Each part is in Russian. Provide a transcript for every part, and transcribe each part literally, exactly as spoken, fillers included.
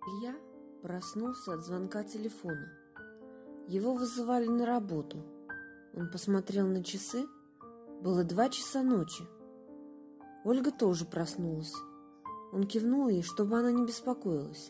Илья проснулся от звонка телефона. Его вызывали на работу. Он посмотрел на часы. Было два часа ночи. Ольга тоже проснулась. Он кивнул ей, чтобы она не беспокоилась.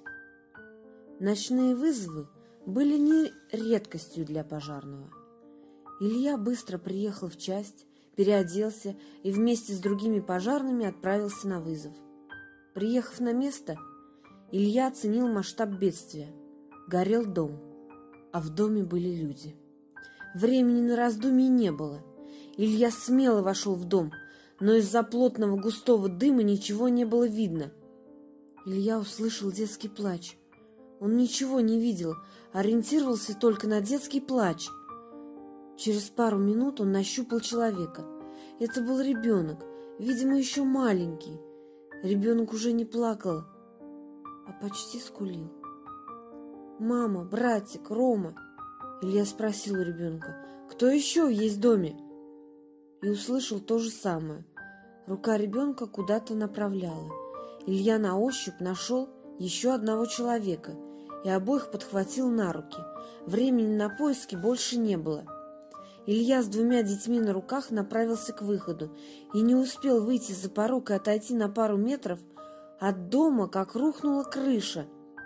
Ночные вызовы были не редкостью для пожарного. Илья быстро приехал в часть, переоделся и вместе с другими пожарными отправился на вызов. Приехав на место, Илья оценил масштаб бедствия. Горел дом, а в доме были люди. Времени на раздумье не было. Илья смело вошел в дом, но из-за плотного густого дыма ничего не было видно. Илья услышал детский плач. Он ничего не видел, ориентировался только на детский плач. Через пару минут он нащупал человека. Это был ребенок, видимо, еще маленький. Ребенок уже не плакал, а почти скулил. «Мама, братик, Рома!» Илья спросил у ребенка: «Кто еще есть в доме?» И услышал то же самое. Рука ребенка куда-то направляла. Илья на ощупь нашел еще одного человека и обоих подхватил на руки. Времени на поиски больше не было. Илья с двумя детьми на руках направился к выходу и не успел выйти за порог и отойти на пару метров от дома, как рухнула крыша.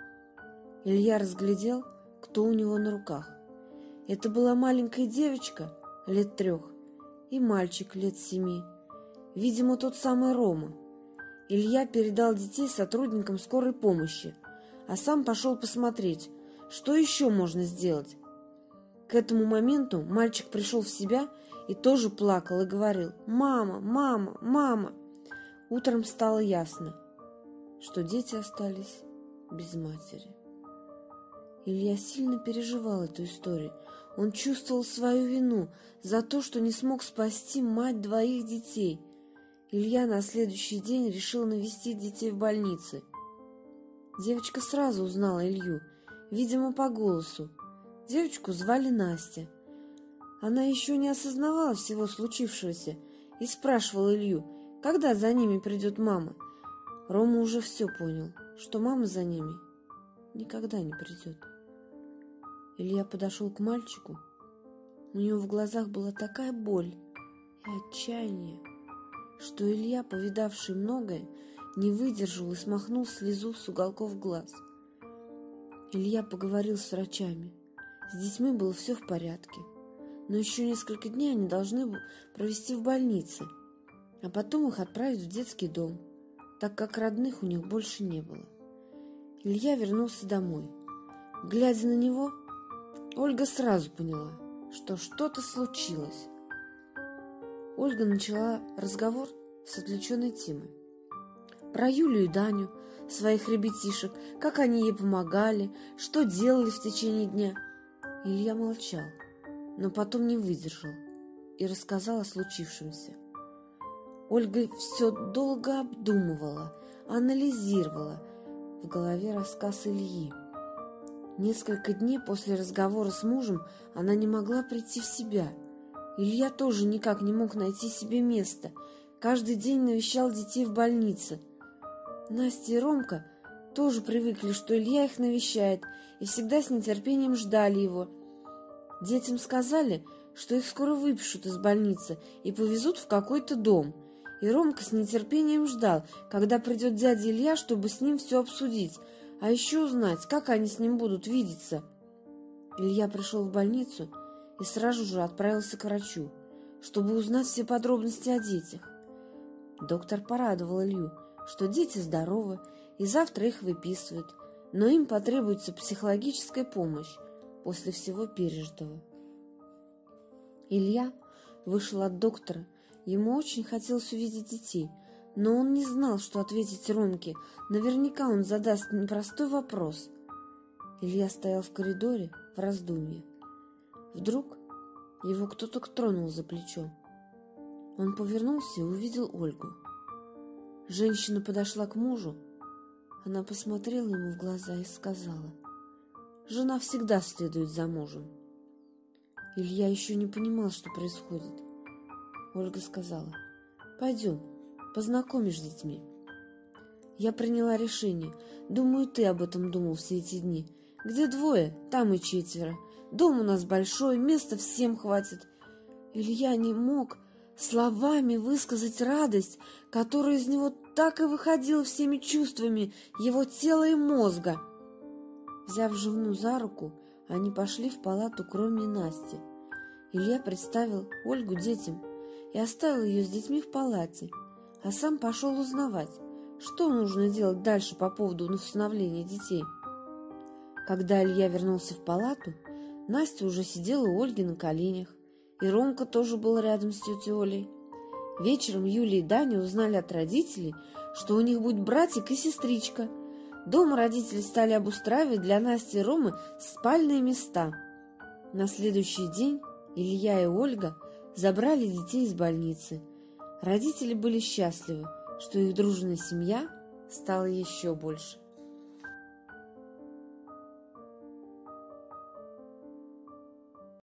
Илья разглядел, кто у него на руках. Это была маленькая девочка лет трех и мальчик лет семи, видимо, тот самый Рома. Илья передал детей сотрудникам скорой помощи, а сам пошел посмотреть, что еще можно сделать. К этому моменту мальчик пришел в себя и тоже плакал и говорил: «Мама, мама, мама!» Утром стало ясно, что дети остались без матери. Илья сильно переживал эту историю. Он чувствовал свою вину за то, что не смог спасти мать двоих детей. Илья на следующий день решил навестить детей в больнице. Девочка сразу узнала Илью, видимо, по голосу. Девочку звали Настя. Она еще не осознавала всего случившегося и спрашивала Илью, когда за ними придет мама. Рома уже все понял, что мама за ними никогда не придет. Илья подошел к мальчику. У него в глазах была такая боль и отчаяние, что Илья, повидавший многое, не выдержал и смахнул слезу с уголков глаз. Илья поговорил с врачами. С детьми было все в порядке, но еще несколько дней они должны провести в больнице, а потом их отправить в детский дом, так как родных у них больше не было. Илья вернулся домой. Глядя на него, Ольга сразу поняла, что что-то случилось. Ольга начала разговор с отвлеченной темой. Про Юлю и Даню, своих ребятишек, как они ей помогали, что делали в течение дня. Илья молчал, но потом не выдержал и рассказал о случившемся. Ольга все долго обдумывала, анализировала в голове рассказ Ильи. Несколько дней после разговора с мужем она не могла прийти в себя. Илья тоже никак не мог найти себе места. Каждый день навещал детей в больнице. Настя и Ромка тоже привыкли, что Илья их навещает, и всегда с нетерпением ждали его. Детям сказали, что их скоро выпишут из больницы и повезут в какой-то дом. И Ромка с нетерпением ждал, когда придет дядя Илья, чтобы с ним все обсудить, а еще узнать, как они с ним будут видеться. Илья пришел в больницу и сразу же отправился к врачу, чтобы узнать все подробности о детях. Доктор порадовал Илью, что дети здоровы, и завтра их выписывают, но им потребуется психологическая помощь после всего пережитого. Илья вышел от доктора. Ему очень хотелось увидеть детей, но он не знал, что ответить Ромке. Наверняка он задаст непростой вопрос. Илья стоял в коридоре в раздумье. Вдруг его кто-то тронул за плечо. Он повернулся и увидел Ольгу. Женщина подошла к мужу. Она посмотрела ему в глаза и сказала: «Жена всегда следует за мужем». Илья еще не понимал, что происходит. Ольга сказала: «Пойдем, познакомишь с детьми». Я приняла решение. Думаю, ты об этом думал все эти дни. Где двое, там и четверо. Дом у нас большой, места всем хватит. Илья не мог словами высказать радость, которая из него так и выходила всеми чувствами его тела и мозга. Взяв жену за руку, они пошли в палату, кроме Насти. Илья представил Ольгу детям и оставил ее с детьми в палате, а сам пошел узнавать, что нужно делать дальше по поводу усыновления детей. Когда Илья вернулся в палату, Настя уже сидела у Ольги на коленях, и Ромка тоже был рядом с тетей Олей. Вечером Юля и Даня узнали от родителей, что у них будет братик и сестричка. Дома родители стали обустраивать для Насти и Ромы спальные места. На следующий день Илья и Ольга забрали детей из больницы. Родители были счастливы, что их дружная семья стала еще больше.